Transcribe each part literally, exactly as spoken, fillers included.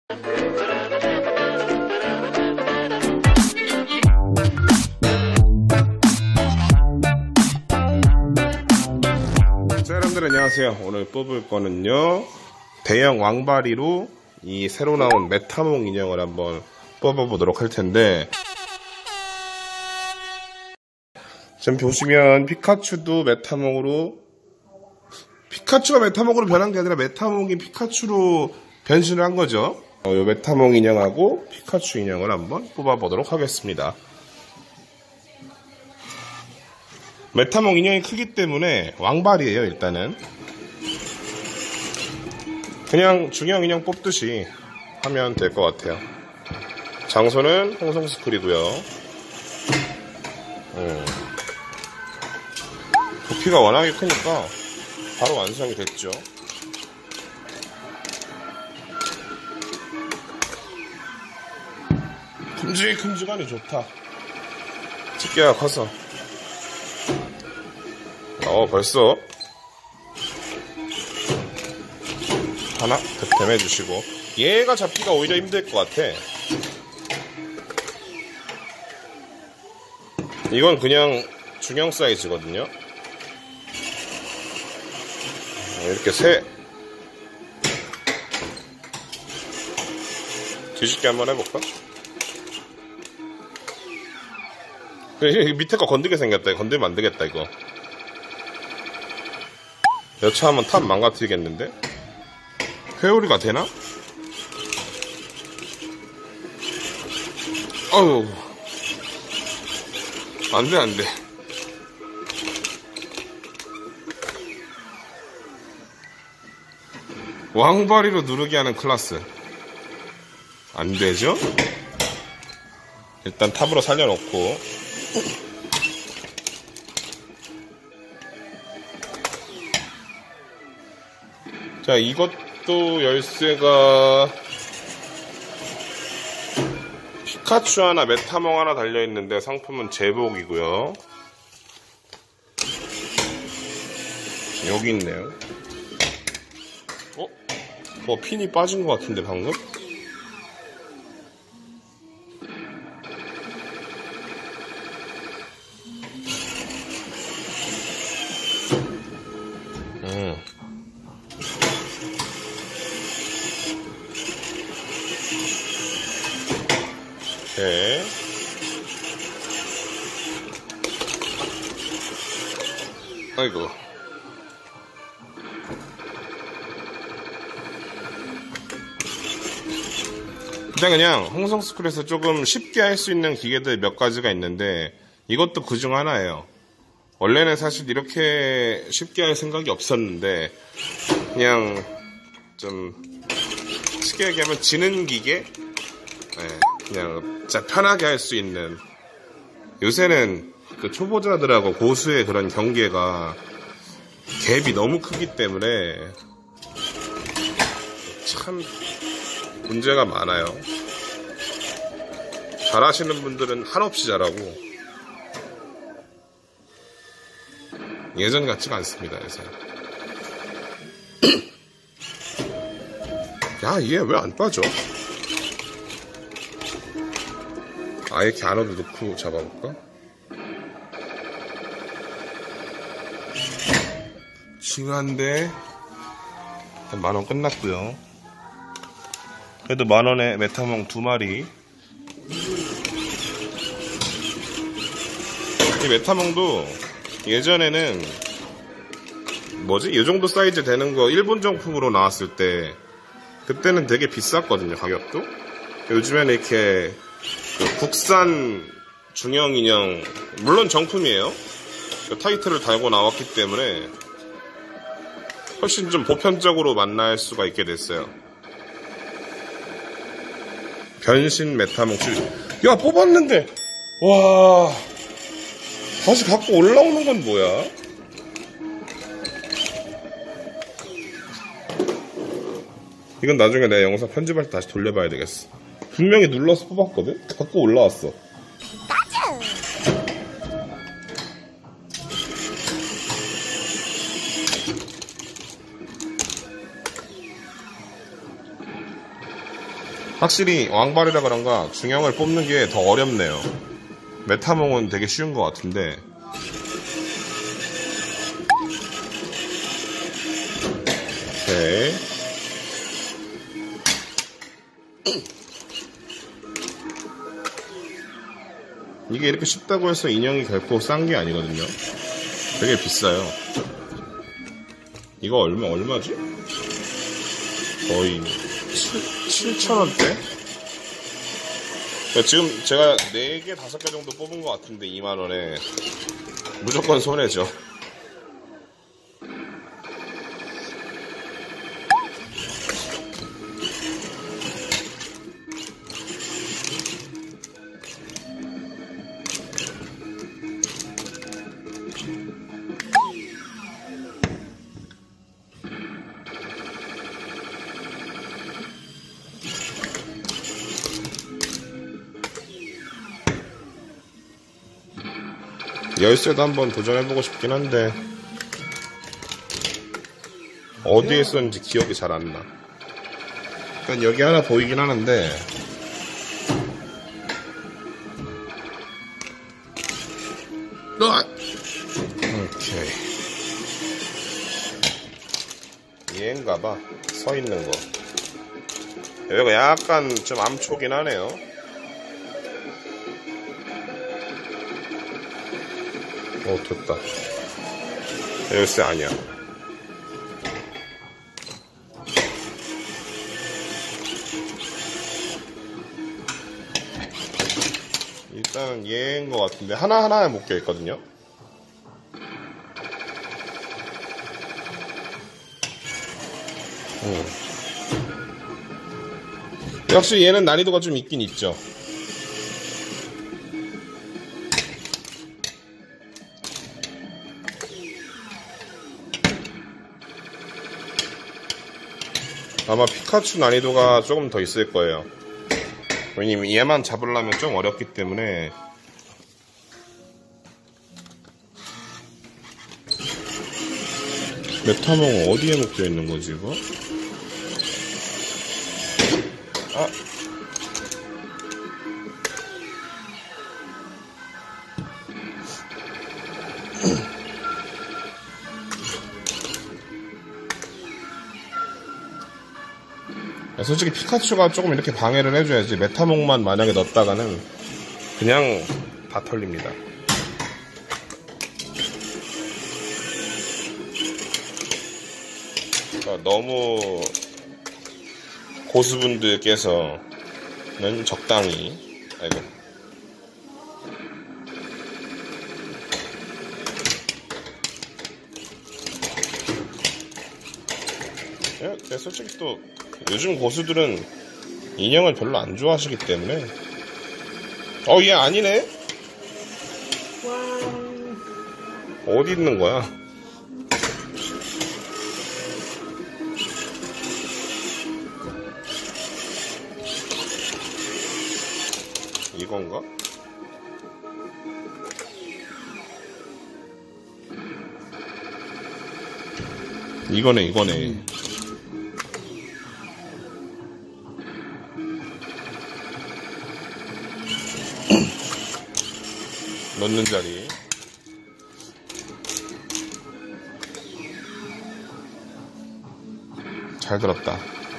자, 여러분들 안녕하세요. 오늘 뽑을 거는요, 대형 왕바리로 이 새로 나온 메타몽 인형을 한번 뽑아보도록 할 텐데, 지금 보시면 피카츄도 메타몽으로, 피카츄가 메타몽으로 변한 게 아니라 메타몽이 피카츄로 변신을 한 거죠. 어, 이 메타몽 인형하고 피카츄 인형을 한번 뽑아보도록 하겠습니다. 메타몽 인형이 크기 때문에 왕발이에요. 일단은 그냥 중형 인형 뽑듯이 하면 될 것 같아요. 장소는 홍성스쿨이고요. 음. 부피가 워낙에 크니까 바로 완성이 됐죠. 큼직큼직하니 좋다. 집게가 커서. 어, 벌써 하나 득템해 주시고, 얘가 잡기가 오히려 힘들 것 같아. 이건 그냥 중형 사이즈거든요. 이렇게 세 뒤집기 한번 해볼까? 밑에 거 건드게 생겼다. 건드리면 안 되겠다, 이거. 여차하면 탑 망가뜨리겠는데? 회오리가 되나? 어휴. 안 돼, 안 돼. 왕바리로 누르게 하는 클라스. 안 되죠? 일단 탑으로 살려놓고. 자, 이것도 열쇠가 피카츄 하나, 메타몽 하나 달려있는데 상품은 제복이고요. 여기 있네요. 어? 뭐 핀이 빠진 것 같은데 방금? 음. 네. 아이고. 일단 그냥 홍성스쿨에서 조금 쉽게 할 수 있는 기계들 몇 가지가 있는데, 이것도 그중 하나예요. 원래는 사실 이렇게 쉽게 할 생각이 없었는데, 그냥 좀 쉽게 얘기하면 지능 기계? 네, 그냥 진짜 편하게 할 수 있는. 요새는 그 초보자들하고 고수의 그런 경계가 갭이 너무 크기 때문에 참 문제가 많아요. 잘하시는 분들은 한없이 잘하고 예전 같지가 않습니다. 요새. 야, 얘 왜 안 빠져? 아예 이렇게 안으로 넣고 잡아볼까? 징한데 만원 끝났고요. 그래도 만원에 메타몽 두 마리. 이 메타몽도 예전에는 뭐지? 이 정도 사이즈 되는 거 일본 정품으로 나왔을 때 그때는 되게 비쌌거든요. 가격도. 요즘에는 이렇게 그 국산 중형 인형, 물론 정품이에요. 그 타이틀을 달고 나왔기 때문에 훨씬 좀 보편적으로 만날 수가 있게 됐어요. 변신 메타몽 칠. 야, 뽑았는데 와, 다시 갖고 올라오는 건 뭐야? 이건 나중에 내가 영상 편집할 때 다시 돌려봐야 되겠어. 분명히 눌러서 뽑았거든? 갖고 올라왔어. 확실히 왕발이라 그런가 중형을 뽑는 게 더 어렵네요. 메타몽은 되게 쉬운 것 같은데. 오케이. 이게 이렇게 쉽다고 해서 인형이 결코 싼 게 아니거든요. 되게 비싸요. 이거 얼마, 얼마지? 거의 칠천 원대? 지금 제가 네 개, 다섯 개 정도 뽑은 것 같은데 이만 원에 무조건 손해죠. 열쇠도 한번 도전해보고 싶긴 한데 어디에 썼는지 기억이 잘 안 나. 일단 여기 하나 보이긴 하는데 오케이. 얘인가봐. 서있는 거. 여기가 약간 좀 암초긴 하네요. 오, 됐다. 열쇠 아니야. 일단은 얘인 것 같은데 하나하나에 묶여 있거든요. 음. 역시 얘는 난이도가 좀 있긴 있죠. 아마 피카츄 난이도가 조금 더 있을 거예요. 왜냐면 얘만 잡으려면 좀 어렵기 때문에. 메타몽 어디에 묶여 있는 거지 이거? 아. 솔직히 피카츄가 조금 이렇게 방해를 해줘야지. 메타몽만 만약에 넣었다가는 그냥 다 털립니다. 그러니까 너무 고수분들께서는 적당히. 아이고. 네, 솔직히 또 요즘 고수들은 인형을 별로 안 좋아하시기 때문에. 어, 얘 아니네? 어디 있는 거야? 이건가? 이거네, 이거네. 넣는 자리. 잘 들었다.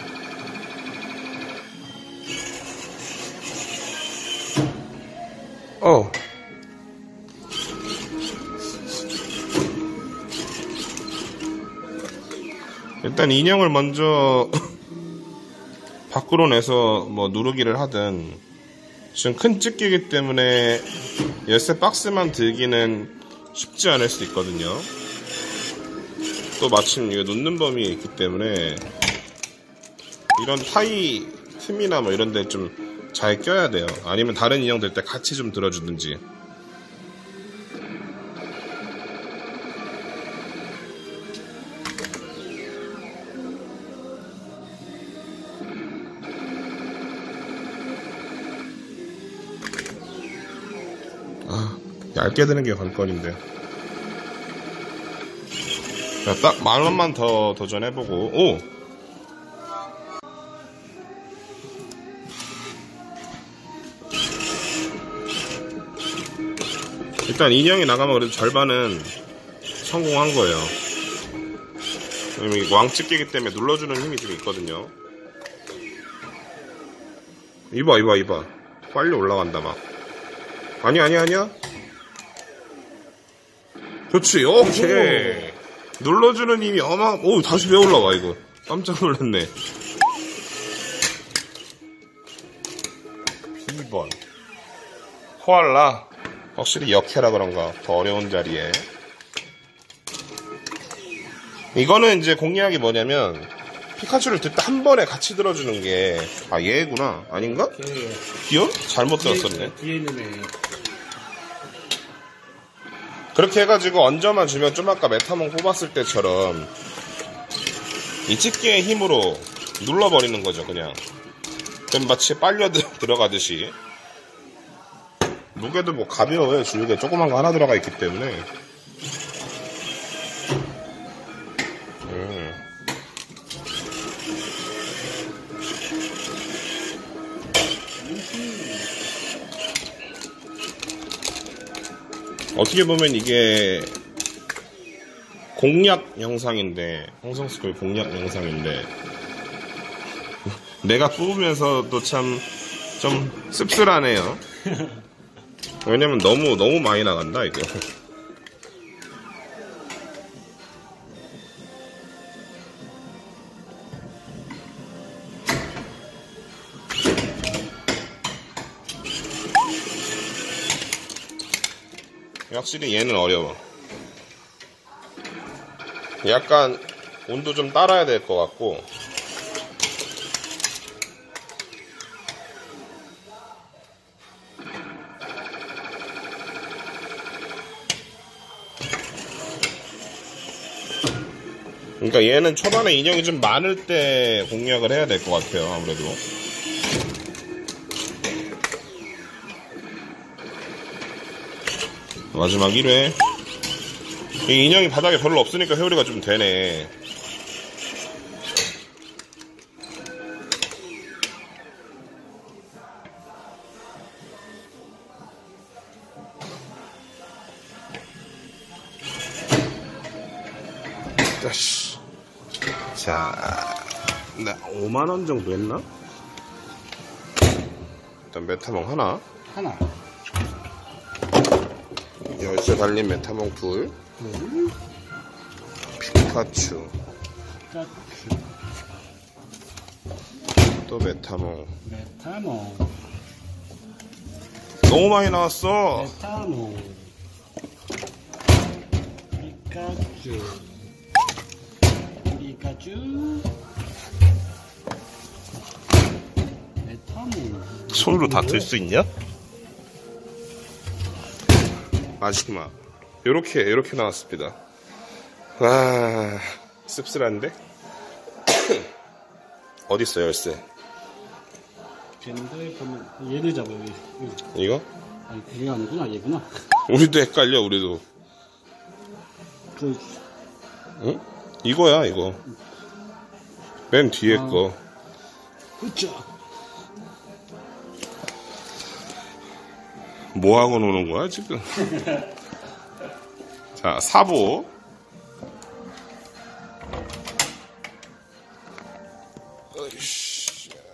어. 일단 인형을 먼저 밖으로 내서 뭐 누르기를 하든. 지금 큰 집게이기 때문에 열쇠 박스만 들기는 쉽지 않을 수 있거든요. 또 마침 이거 놓는 범위에 있기 때문에 이런 사이 틈이나 뭐 이런 데 좀 잘 껴야 돼요. 아니면 다른 인형 들 때 같이 좀 들어주든지. 아, 얇게 드는 게 관건인데. 딱 만 원만 더 도전해보고. 오! 일단 인형이 나가면 그래도 절반은 성공한 거예요. 왜냐면 왕집게기 때문에 눌러주는 힘이 좀 있거든요. 이봐 이봐 이봐 빨리 올라간다 막. 아니 아니 아니야. 그렇지. 오케이. 눌러주는 힘이 어마. 오 다시 왜 올라와 이거. 깜짝 놀랐네. 이 번 코알라. 확실히 역해라 그런가 더 어려운 자리에. 이거는 이제 공략이 뭐냐면 피카츄를 들 때 한 번에 같이 들어주는 게, 아 얘구나. 아닌가? 걔예요. 귀여? 잘못 들었었네. 뒤에 있는 애. 그렇게 해가지고 얹어만 주면 좀 아까 메타몽 뽑았을 때처럼 이 집게의 힘으로 눌러버리는 거죠. 그냥 그럼 마치 빨려 들어가듯이. 무게도 뭐 가벼워요. 줄게 조그만 거 하나 들어가 있기 때문에. 음. 어떻게 보면 이게 공략 영상인데, 홍성스쿨 공략 영상인데 내가 뽑으면서도 참 좀 씁쓸하네요. 왜냐면 너무 너무 많이 나간다 이거. 확실히 얘는 어려워. 약간 온도 좀 따라야 될 것 같고. 그러니까 얘는 초반에 인형이 좀 많을 때 공략을 해야 될 것 같아요. 아무래도. 마지막 일 회. 이 인형이 바닥에 별로 없으니까 회오리가 좀 되네. 자, 나 오만 원 정도 했나? 일단 메타몽 하나. 하나. 열쇠 달린 메타몽 둘. 음. 피카츄. 피카츄. 또 메타몽. 메타몽. 너무 많이 나왔어. 메타몽. 피카츄. 피카츄. 메타몽. 손으로 다 들 수 있냐? 마지막 요렇게 요렇게 나왔습니다. 아 씁쓸한데? 어딨어 열쇠? 젠더에 보면 얘를 잡아요. 얘. 이거? 아니 그게 아니구나. 얘구나. 우리도 헷갈려. 우리도. 그 응? 이거야 이거. 맨 뒤에 아. 거. 그쵸. 뭐하고 노는 거야 지금? 자, 사보. 어이씨.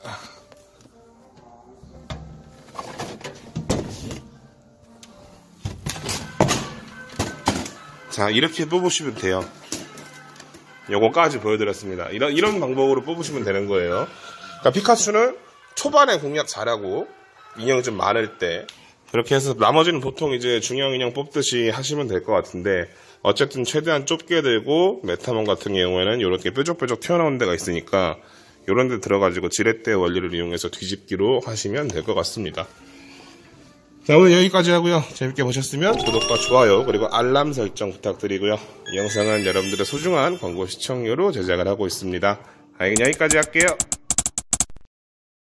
자, 이렇게 뽑으시면 돼요. 요거까지 보여드렸습니다. 이런, 이런 방법으로 뽑으시면 되는 거예요. 그러니까 피카츄는 초반에 공략 잘하고 인형이 좀 많을 때, 그렇게 해서 나머지는 보통 이제 중형 인형 뽑듯이 하시면 될 것 같은데, 어쨌든 최대한 좁게 들고 메타몬 같은 경우에는 이렇게 뾰족뾰족 튀어나온 데가 있으니까 이런 데 들어가지고 지렛대 원리를 이용해서 뒤집기로 하시면 될 것 같습니다. 자, 오늘 여기까지 하고요. 재밌게 보셨으면 구독과 좋아요 그리고 알람 설정 부탁드리고요. 이 영상은 여러분들의 소중한 광고 시청료로 제작을 하고 있습니다. 아, 여기까지 할게요.